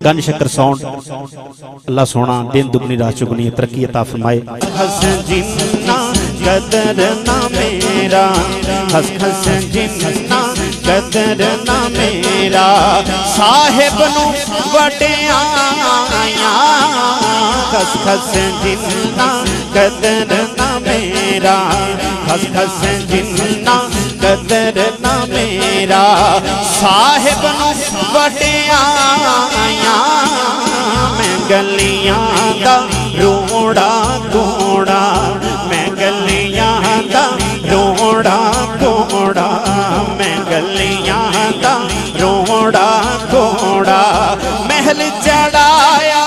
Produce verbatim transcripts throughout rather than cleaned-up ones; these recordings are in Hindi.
गन शक्कर साउंड। अल्लाह सोना दिन दुगनी रात चुगनी तरक्की अता फरमाए। हस जिन्ना कदर ना मेरा, हस हस जिन्ना कदर ना मेरा, साहिब नू वडियाया। खस खस जिन्ना कदर ना मेरा, खस खस जिन्ना कदर ना मेरा, साहिब नू वडियाया। मैं गलियां दा रोड़ा घोड़ा, मैं गलियां दा रोड़ा घोड़ा, मैं गलियां दा रोड़ा घोड़ा, महल चढ़ाया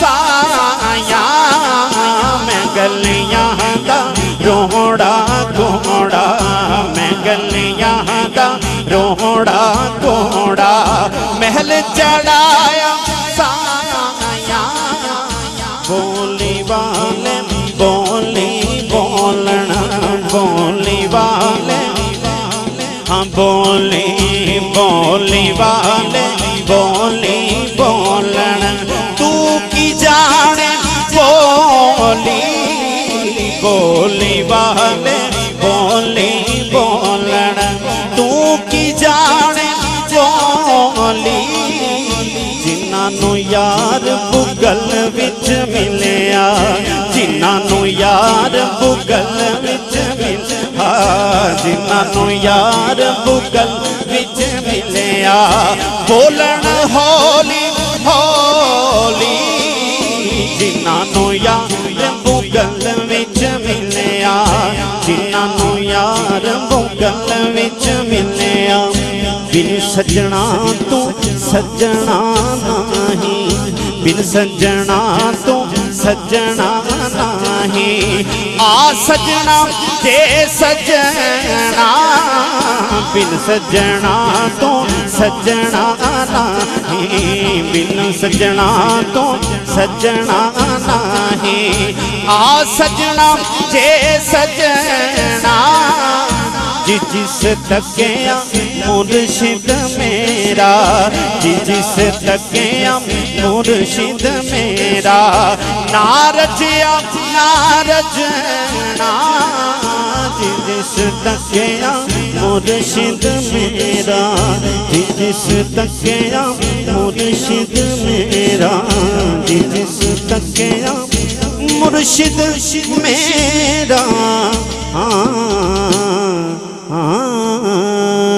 साया। मैं गलियां दा रोड़ा घोड़ा, मैं गलियां दा रोड़ा घोड़ा, महल चढ़ाया साया। बोली वाले बोली बोलना, बोली वाले हाँ बोली बोली वाले बोली बोलना। तू की जाने बोली बोली वाले बोली बोलना। तू की जाने बोली जिन्हां यार बुगल विच मिलिया, जिन्हां यार बुगल विच मिलिया, जिन्हां यार बुगल विच मिलिया। बोलन हौली हौली जिन्हां यार बुगल विच मिलिया, जिन्हां यार बुगल विच मिलिया। बिन सजना तू सजना नहीं, बिन सजना तू सजना नहीं। आ सजना ते सजना, बिन सजना तू सजना नहीं, बिन सजना तू सजना नहीं। आ सजना ते सजना, जिस तकिया मुर्शिद मेरा, जिस तकिया मुर्शिद मेरा। ना रजिया ना रजना, जिस तकिया मुर्शिद मेरा, जिस तकिया मुर्शिद मेरा, जिस तकिया मुर्शिद मेरा। हाँ हाँ